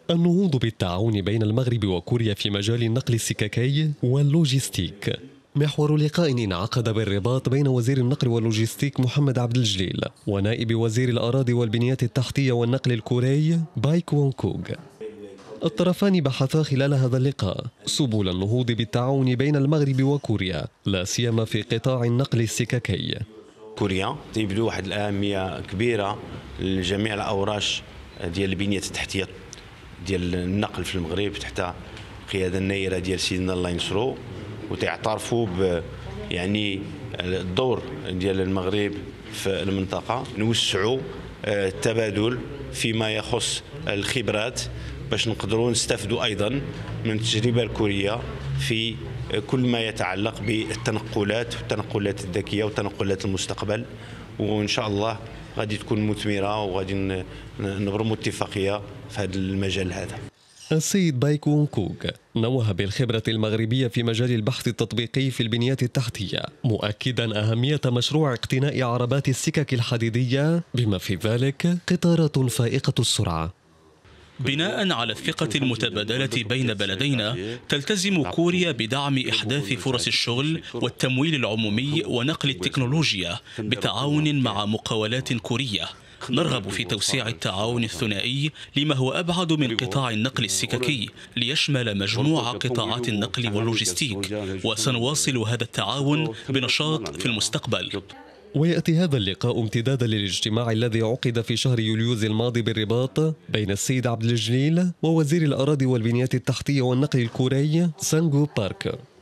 النهوض بالتعاون بين المغرب وكوريا في مجال النقل السككي واللوجستيك. محور لقاء انعقد بالرباط بين وزير النقل واللوجستيك محمد عبد الجليل ونائب وزير الأراضي والبنيات التحتية والنقل الكوري بايك وون كوغ. الطرفان بحثا خلال هذا اللقاء سبل النهوض بالتعاون بين المغرب وكوريا، لا سيما في قطاع النقل السككي. كوريا تيبدو واحد الأهمية كبيرة لجميع الأوراش ديال البنية التحتية ديال النقل في المغرب تحت قيادة النيرة ديال سيدنا الله ينصرو، وتعترفوا يعني الدور ديال المغرب في المنطقة، نوسعوا التبادل فيما يخص الخبرات باش نقدروا نستفدوا أيضا من التجربة الكورية في كل ما يتعلق بالتنقلات والتنقلات الذكية وتنقلات المستقبل، وإن شاء الله غادي تكون مثمرة وغادي نبرموا اتفاقية في هذا المجال هذا. السيد بايك وون كوغ نوه بالخبرة المغربية في مجال البحث التطبيقي في البنيات التحتية، مؤكدا أهمية مشروع اقتناء عربات السكك الحديدية بما في ذلك قطارات فائقة السرعة. بناء على الثقة المتبادلة بين بلدينا، تلتزم كوريا بدعم إحداث فرص الشغل والتمويل العمومي ونقل التكنولوجيا بالتعاون مع مقاولات كورية. نرغب في توسيع التعاون الثنائي لما هو أبعد من قطاع النقل السككي ليشمل مجموع قطاعات النقل واللوجستيك، وسنواصل هذا التعاون بنشاط في المستقبل. ويأتي هذا اللقاء امتدادا للاجتماع الذي عقد في شهر يوليوز الماضي بالرباط بين السيد عبد الجليل ووزير الأراضي والبنيات التحتية والنقل الكوري سانغو بارك.